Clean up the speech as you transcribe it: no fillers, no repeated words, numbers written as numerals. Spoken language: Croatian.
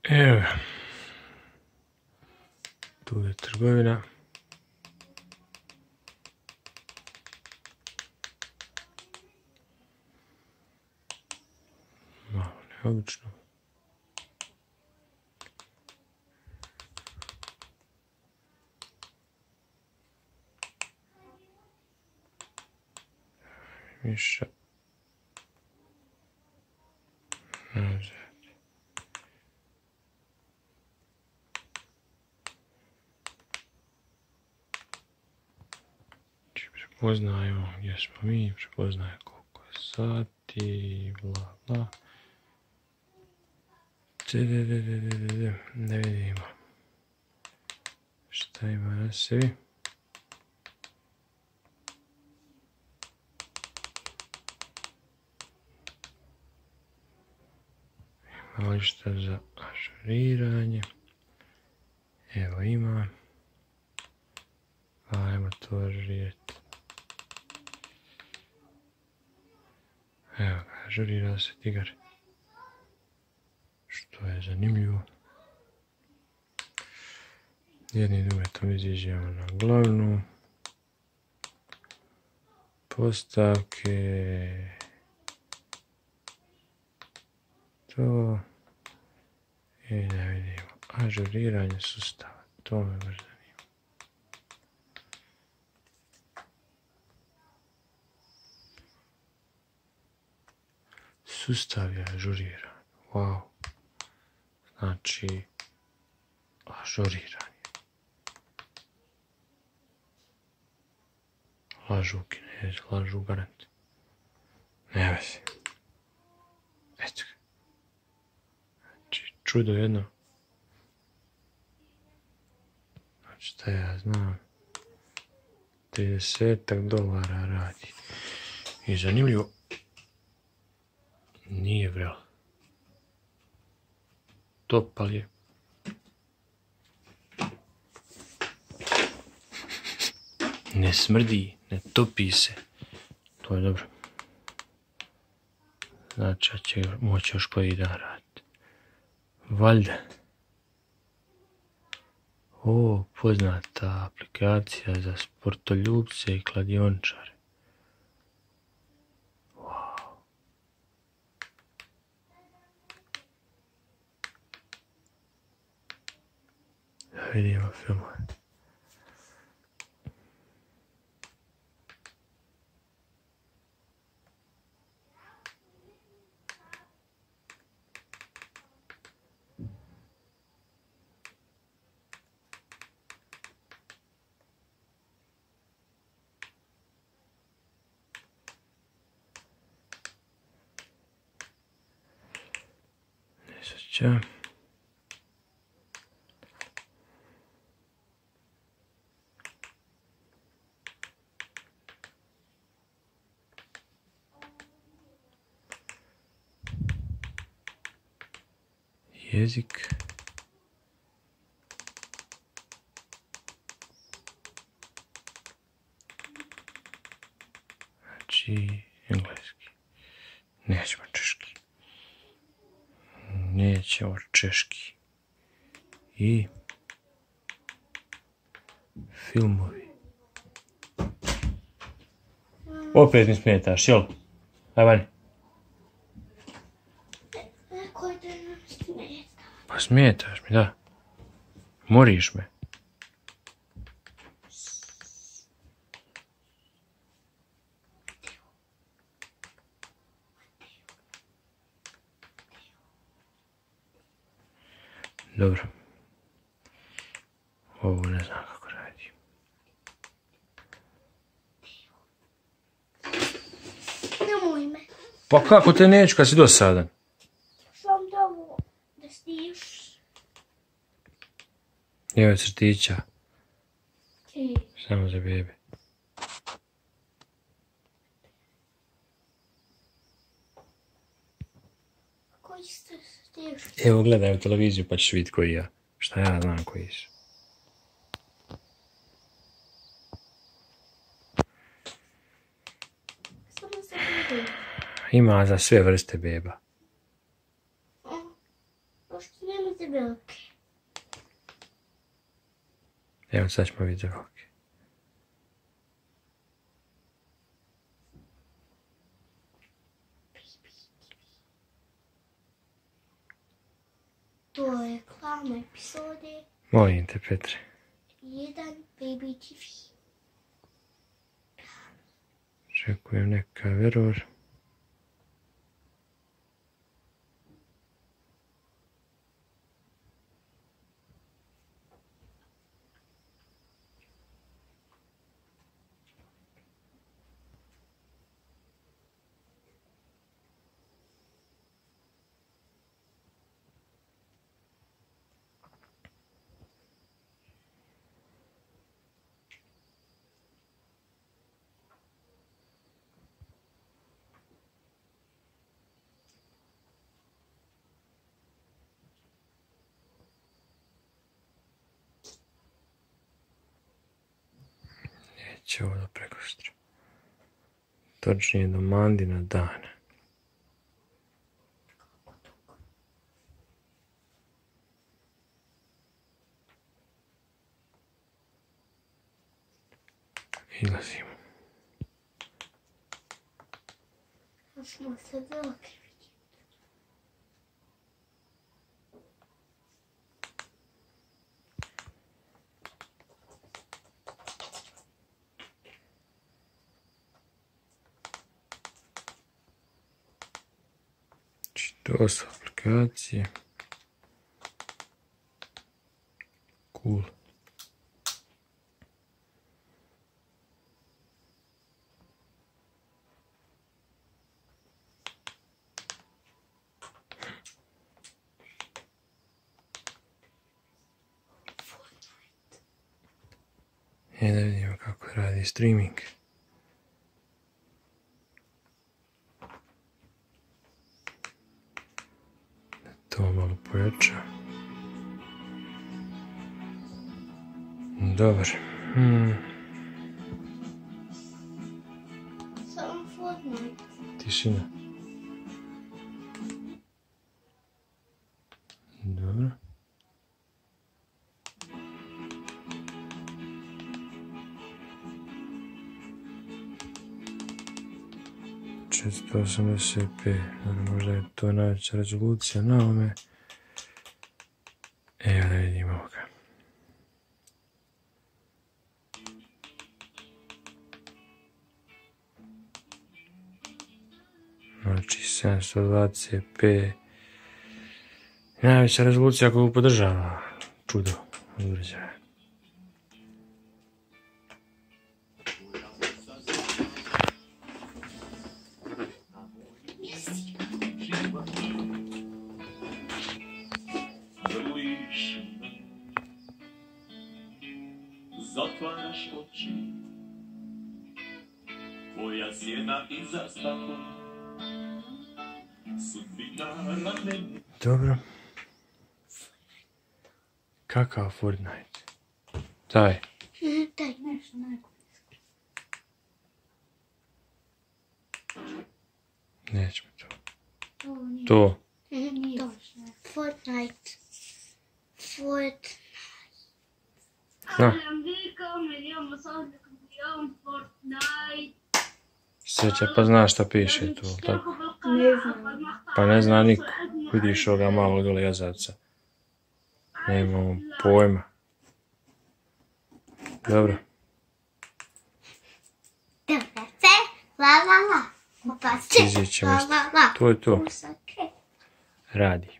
Evo ga. Tu je trgovina. Malo neobično. Miša. Nazad. Prepoznajemo gdje smo mi, prepoznaje koliko je sati, bla bla. Ne vidimo šta ima na sebi. Ima li šta za ažuriranje? Evo ima. Ajmo to ažurirati. Evo ga, ažurira se tigar. Što je zanimljivo. Jedni i druge to iziđemo na glavnu. Postavke. To. I ne vidimo. Ažuriranje sustava. To me baš zanima. Sustav je ažuriran. Wow. Znači, ažuriran je. Lažu Kinezi, lažu garant. Ne vezi. Eto ga. Znači, čudo jedno. Znači, šta ja znam. $30 radi. I zanimljivo. Nije vrelo. Top, ali je. Ne smrdi, ne topi se. To je dobro. Znači, će moći još koji dan raditi. Valjda. O, poznata aplikacija za sportoljubce i kladiončare. Wow. Da vidimo filmove. Nesreća. Jezik. Znači, engleski. Nećemo češki. Nećemo češki. I filmovi. Opet mi smetaš, jel? Aj vani. Pa smetaš mi, da. Moriš me. Dobro. Ovo ne znam kako radi. Nemoj me. Pa kako te neću kad si dosadan? Sam dobro da stiš. Evo crtića. Ti. Samo za bebe. Koji ste stiš? Evo gledaj u televiziju pa ćeš vidjeti koji ja. Šta ja znam koji su. Samo za bebe. Ima za sve vrste beba. Pošto nema za bebe. sad ćemo vidjeti roke. To je reklama epizode. Molim te, Petre. 1 Baby TV. Čekujem neka error. Neće ovo da prekostra. Točnije do Mandina dana. Izlazimo. Da smo se velike vidjeti. To su aplikacije. Cool. I da vidimo kako radi streaming. To malo pojača. Dobar. Samo Fortnite. Tišina. Dobro. Četsto 80p. Možda je to najveća rezolucija na ovome. Evo da vidimo ovoga. Znači 720p. Najveća rezolucija koju podržava čudo od uređaja. Zatvaraš oči, tvoja sjena iza stakla, sudbina ramena. Dobro. Kakav Fortnite? Taj. Daj nešto najbolje. Nećemo to. To nije. To. To. Fortnite. Fortnite. Da. Sreća, pa znaš šta piše tu, tako? Ne znam. Pa ne zna niko. Vidiš ovoga malog dole jazavca. Nemamo pojma. Dobro. Dobra, se, la la la. Opa, se, Izit ćemo la la la. To je to. Usake. Radi.